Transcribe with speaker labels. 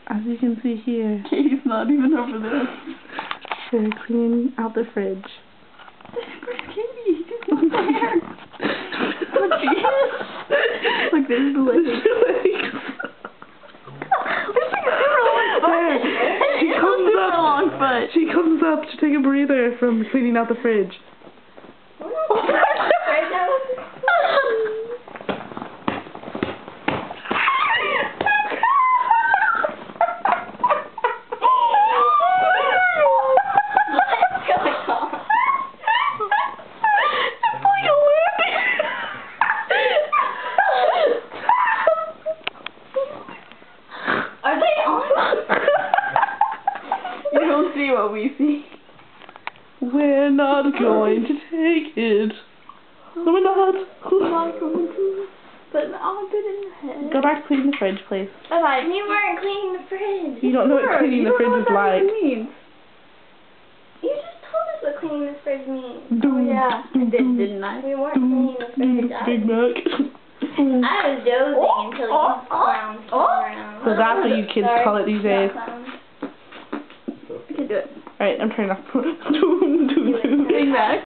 Speaker 1: As you can see here,
Speaker 2: Katie's not even over there.
Speaker 1: they're cleaning out the fridge.
Speaker 2: Where's Katie? She's not there. Oh, she is. Look, there's the legs.
Speaker 1: She comes up to take a breather from cleaning out the fridge.
Speaker 2: Are they on? You don't see what we see.
Speaker 1: We're not going to take it. No, we're not.
Speaker 2: But I'll get in the head.
Speaker 1: Go back to cleaning the fridge, please.
Speaker 2: Alright. We weren't cleaning the fridge.
Speaker 1: You don't know what cleaning the fridge is like.
Speaker 2: You just told us what cleaning the fridge means.
Speaker 1: Doom,
Speaker 2: Yeah, I did, didn't I? We weren't cleaning the fridge.
Speaker 1: Big Mac.
Speaker 3: I was dozing until you clowns came around.
Speaker 1: So that's what you kids call it these days.
Speaker 2: I can do it.
Speaker 1: Alright, I'm turning off.
Speaker 2: Big Mac.